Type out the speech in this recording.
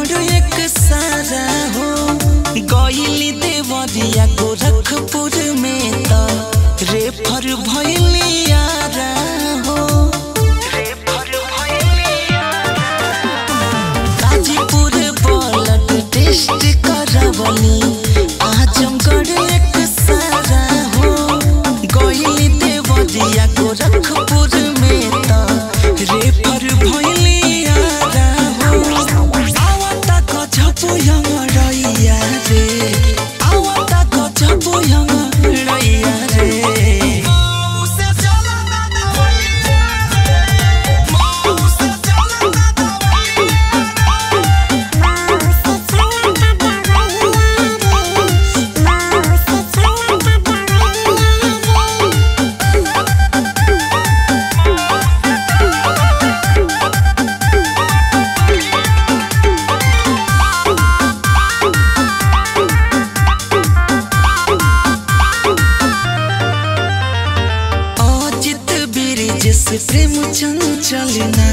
आजमगढ़ एक सारा हो गईली देवरिया गोरखपुर में तो रेफर भइलियारा हो गाजीपुर ब्लड टेस्ट करवनी आजमगढ़ एक सारा हो गईली देवरिया गोरखपुर में तो रेफर भइलियारा हो आवता गजब यंगड़ैया रे आवता गजब यंगड़ैया रे प्रेम चंचल ना